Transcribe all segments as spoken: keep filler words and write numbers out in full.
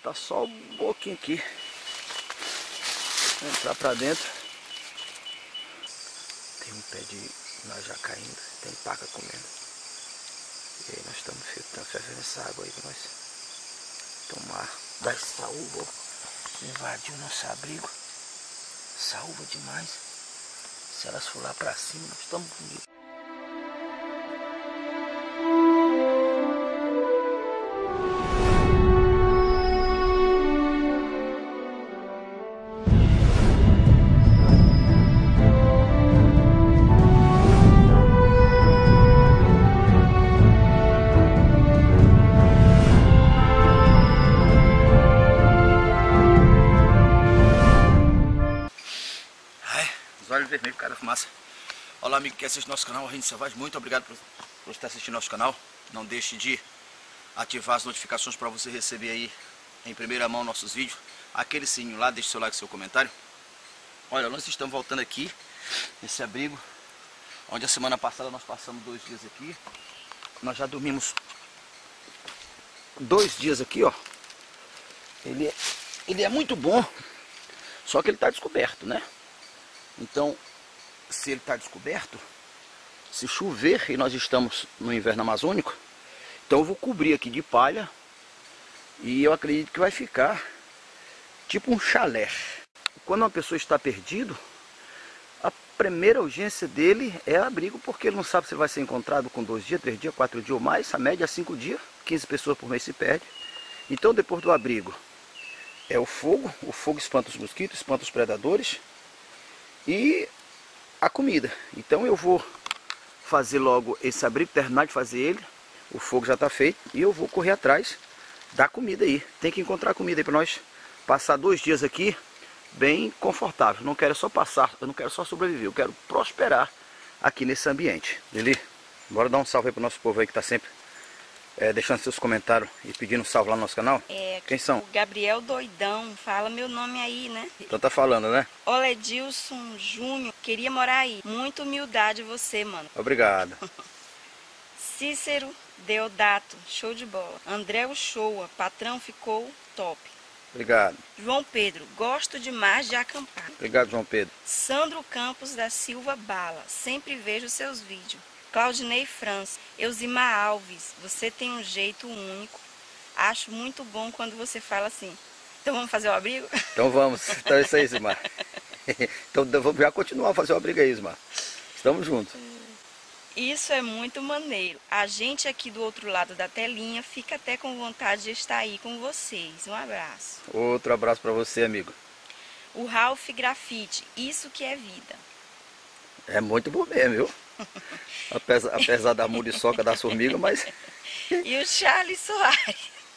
Tá só um pouquinho aqui. Vou entrar pra dentro. Tem um pé de najá caindo, tem paca comendo. E aí nós estamos fervendo essa água aí pra nós tomar. Da essa uva, invadiu nosso abrigo. Essa uva demais. Se elas for lá pra cima, nós estamos bonitos. Vermelho por causa da fumaça. Olá, amigo que assiste nosso canal Rainha Selvagem, muito obrigado por, por estar assistindo nosso canal. Não deixe de ativar as notificações para você receber aí em primeira mão nossos vídeos. Aquele sininho lá, deixe seu like e seu comentário. Olha, nós estamos voltando aqui nesse abrigo, onde a semana passada nós passamos dois dias aqui. Nós já dormimos dois dias aqui, ó. Ele é, ele é muito bom, só que ele está descoberto, né? Então, se ele está descoberto, se chover, e nós estamos no inverno amazônico, então eu vou cobrir aqui de palha, e eu acredito que vai ficar tipo um chalé. Quando uma pessoa está perdido, a primeira urgência dele é abrigo, porque ele não sabe se vai ser encontrado com dois dias, três dias, quatro dias ou mais. A média é cinco dias, quinze pessoas por mês se perde. Então, depois do abrigo, é o fogo. O fogo espanta os mosquitos, espanta os predadores. E a comida. Então eu vou fazer logo esse abrigo, terminar de fazer ele. O fogo já está feito e eu vou correr atrás da comida aí. Tem que encontrar comida aí para nós passar dois dias aqui bem confortável. Não quero só passar, eu não quero só sobreviver, eu quero prosperar aqui nesse ambiente. Lili, bora dar um salve aí pro nosso povo aí que está sempre é, deixando seus comentários e pedindo um salve lá no nosso canal. É, quem são? O Gabriel Doidão, fala meu nome aí, né? Então tá falando, né? Oledilson Júnior, queria morar aí. Muita humildade você, mano. Obrigado. Cícero Deodato, show de bola. André Uchoa, patrão ficou top. Obrigado. João Pedro, gosto demais de acampar. Obrigado, João Pedro. Sandro Campos da Silva Bala, sempre vejo seus vídeos. Claudinei França, Elzimar Alves, você tem um jeito único. Acho muito bom quando você fala assim. Então vamos fazer o abrigo? Então vamos, então é isso aí, Ismar. Então vamos já continuar a fazer o abrigo aí, Ismar. Estamos juntos. Isso é muito maneiro. A gente aqui do outro lado da telinha fica até com vontade de estar aí com vocês. Um abraço. Outro abraço para você, amigo. O Ralph Grafite, isso que é vida. É muito bom mesmo, viu? Apesar, apesar da muriçoca das formigas, mas... E o Charles Soares,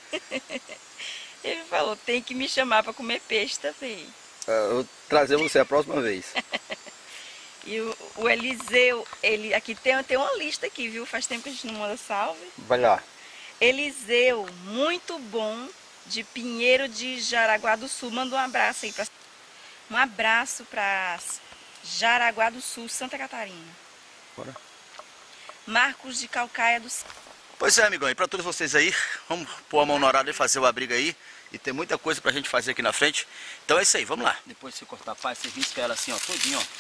ele falou, tem que me chamar para comer peixe também. Eu vou trazer você a próxima vez. E o, o Eliseu, ele, aqui tem, tem uma lista aqui, viu? Faz tempo que a gente não manda salve. Vai lá. Eliseu, muito bom, de Pinheiro de Jaraguá do Sul. Manda um abraço aí. Pra, um abraço para Jaraguá do Sul, Santa Catarina. Bora. Marcos de Calcaia do Sul. Pois é, amigão, e para todos vocês aí, vamos pôr a mão na hora e fazer o abrigo aí. E tem muita coisa pra gente fazer aqui na frente. Então é isso aí, vamos lá. Depois de você cortar a palha, você risca ela assim, ó, todinho, ó.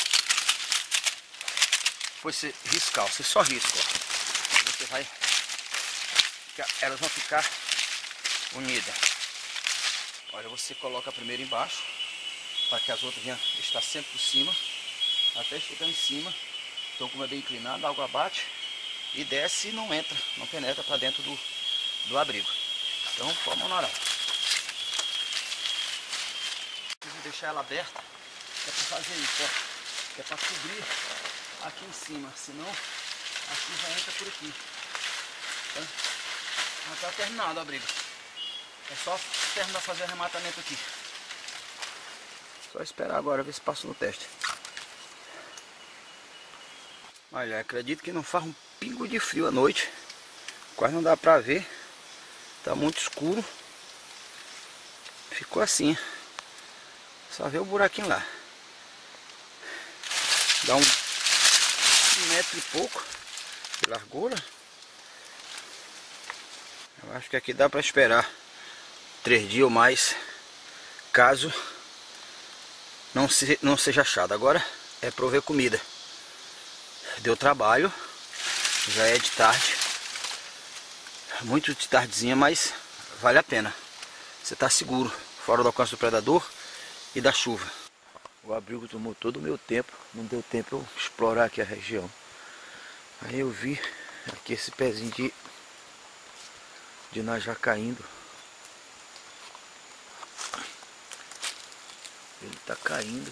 Depois você riscar, você só risca, ó. Você vai... Elas vão ficar unidas. Olha, você coloca a primeira embaixo, para que as outras venham estar sempre por cima, até chegar em cima. Então, como é bem inclinado, a água bate e desce e não entra, não penetra para dentro do, do abrigo. Então, põe a mão na hora. Vou deixar ela aberta, é para fazer isso, ó. Que é para cobrir aqui em cima, senão a chuva entra por aqui. Então, já está terminado o abrigo. É só terminar de fazer o arrematamento aqui. Só esperar agora ver se passa no teste. Olha, acredito que não faz um pingo de frio à noite. Quase não dá pra ver. Tá muito escuro. Ficou assim. Só vê o buraquinho lá. Dá um, um metro e pouco de largura. Eu acho que aqui dá pra esperar três dias ou mais, caso não, se, não seja achado. Agora é prover comida. Deu trabalho, já é de tarde, muito de tardezinha, mas vale a pena. Você está seguro, fora do alcance do predador e da chuva. O abrigo tomou todo o meu tempo, não deu tempo eu explorar aqui a região. Aí eu vi aqui esse pezinho de, de najá caindo. Ele está caindo.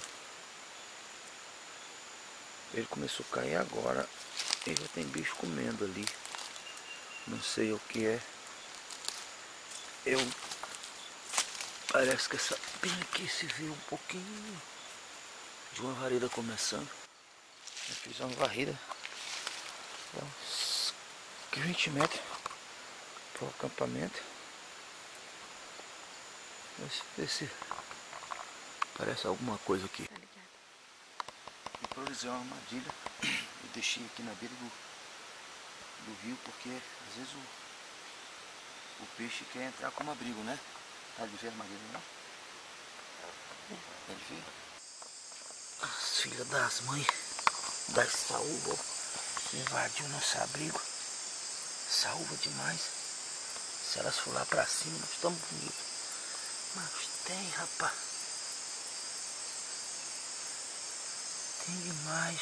Ele começou a cair agora. E já tem bicho comendo ali. Não sei o que é. Eu... Parece que essa bem aqui se vê um pouquinho de uma vareda começando. Eu fiz uma varrida uns vinte metros para o acampamento. Vamos ver se parece alguma coisa aqui. Improvisei uma armadilha e deixei aqui na beira do, do rio, porque às vezes o, o peixe quer entrar como abrigo, né? Tá de ver a armadilha, não? Tá de ver? As filhas das mães das saúva invadiu nosso abrigo. Saúva demais. Se elas for lá pra cima, nós estamos bonitos. Mas tem, rapaz. Tem demais.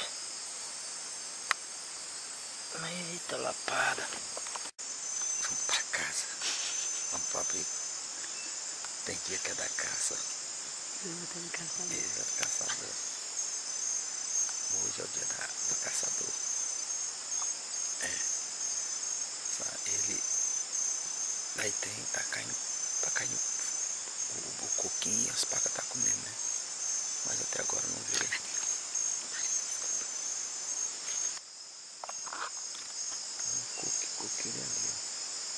Eita lapada. Vamos pra casa. Vamos pro abrigo. Tem dia que é da caça. Dia do caçador. Dia do caçador. Hoje é o dia da, do caçador. É. Ele. Aí tem, tá caindo. Tá caindo o, o coquinho e as pacas tá comendo, né? Mas até agora não veio. O coque, coqueiro ali, ó.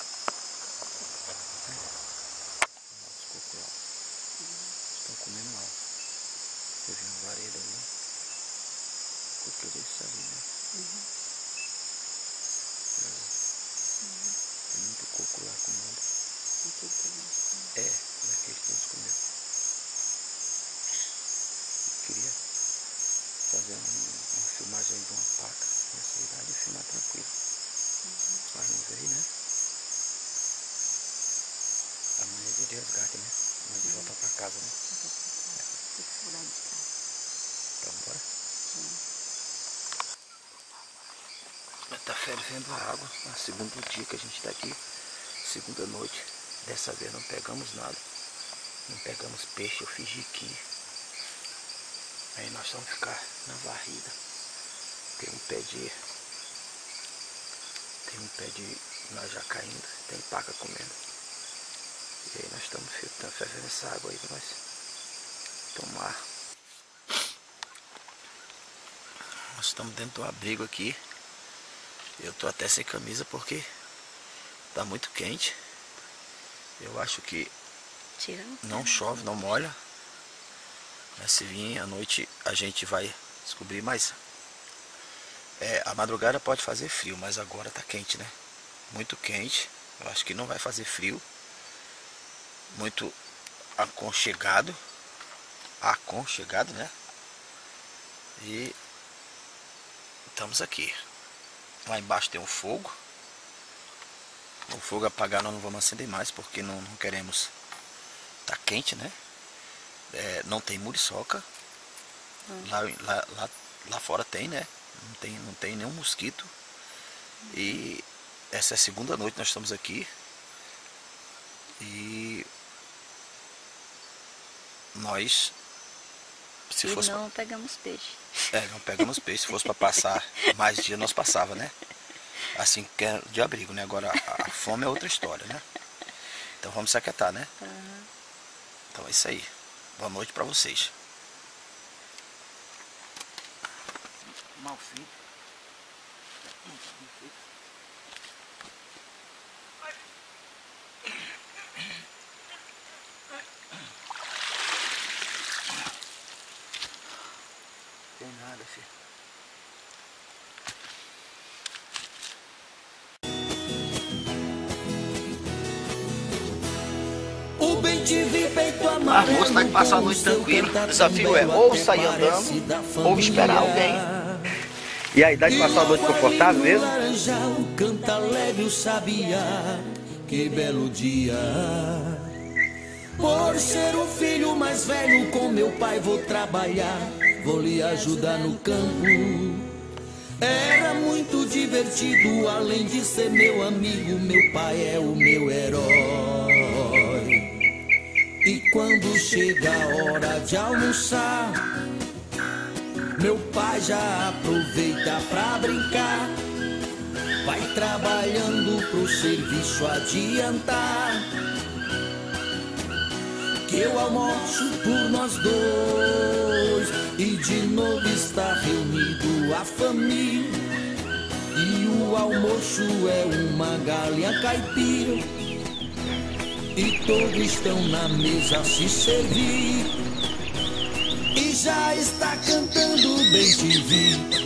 Os cocos lá. Estão comendo lá. Você viu uma vareda ali? Coqueiro é isso ali, né? Uhum. Uhum. Tem muito coco lá comendo. É, daqueles que estão comendo. Eu queria fazer uma, uma filmagem de uma paca nessa idade e filmar tranquilo. Uhum. Mas não veio, né? Amanhã é dia de resgate, né? Amanhã de volta pra casa, né? É. Então bora? Sim. Já tá fervendo a água. É o segundo dia que a gente tá aqui. Segunda noite. Dessa vez não pegamos nada. Não pegamos peixe, eu fingi que. Aí nós vamos ficar na varrida. Tem um pé de. Tem um pé de najá caindo. Tem paca comendo. E aí nós estamos fervendo essa água aí pra nós tomar. Nós estamos dentro do abrigo aqui. Eu tô até sem camisa porque tá muito quente. Eu acho que não chove, não molha. Mas se vir à noite a gente vai descobrir, mas é, a madrugada pode fazer frio, mas agora tá quente, né? Muito quente. Eu acho que não vai fazer frio. Muito aconchegado. Aconchegado, né? E estamos aqui. Lá embaixo tem um fogo. O fogo apagar nós não vamos acender mais porque não, não queremos. Tá quente, né? É, não tem muriçoca. Hum. Lá, lá, lá, lá fora tem, né? Não tem, não tem nenhum mosquito. Hum. E essa é a segunda noite que nós estamos aqui. E nós se e fosse não pra... pegamos peixe. É, não pegamos peixe. Se fosse para passar mais dia, nós passava, né? Assim que é de abrigo, né? Agora a, a fome é outra história, né? Então vamos se aquietar, né? Uhum. Então é isso aí. Boa noite para vocês. Mal feito. Tem nada, filho. O A moça vai passar a noite tranquilo. O desafio é ou sair andando ou esperar alguém. E aí, dá de passar a noite confortável mesmo? Canta alegre o sabiá, que belo dia. Por ser o filho mais velho, com meu pai vou trabalhar, vou lhe ajudar no campo. Era muito divertido, além de ser meu amigo, meu pai é o meu herói. E quando chega a hora de almoçar, meu pai já aproveita pra brincar. Vai trabalhando pro serviço adiantar, que eu almoço por nós dois. E de novo está reunido a família, e o almoço é uma galinha caipira, e todos estão na mesa a se servir. E já está cantando bem te vi,